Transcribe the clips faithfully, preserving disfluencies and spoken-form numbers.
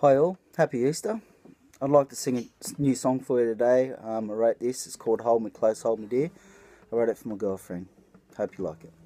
Hi all, happy Easter. I'd like to sing a new song for you today. Um, I wrote this, it's called Hold Me Close, Hold Me Dear. I wrote it for my girlfriend. Hope you like it.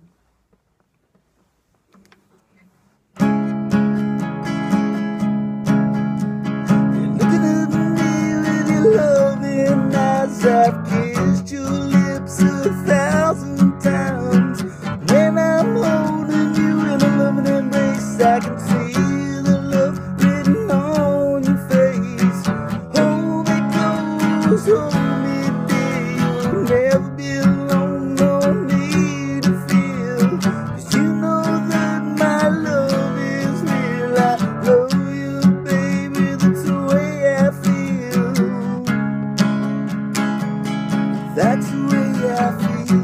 You're looking at me with your loving eyes. I've kissed your lips a thousand times. When I'm holding you in a loving embrace, I can feel the love written on your face. Hold me close, hold me dear. You'll never be alone, no need to feel. 'Cause you know that my love is real. I love you, baby, that's the way I feel. That's the way I feel.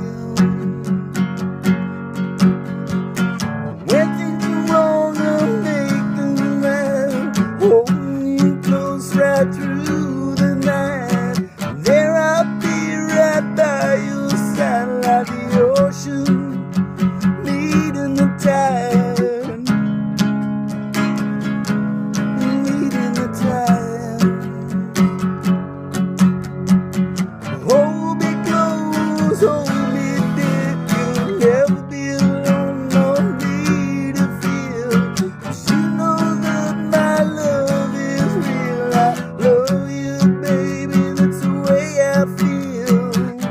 When things are wrong, I'll make them right. Holding you close right through the night. There I'll be right by your side, like the ocean meeting the tide, meeting the tide. Hold me close, hold me dear. You'll never be alone, no need to feel. 'Cause you know that my love is real. I love you, baby, that's the way I feel.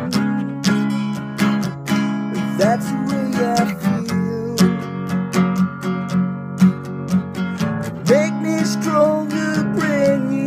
That's the way I feel. Make me stronger, bring me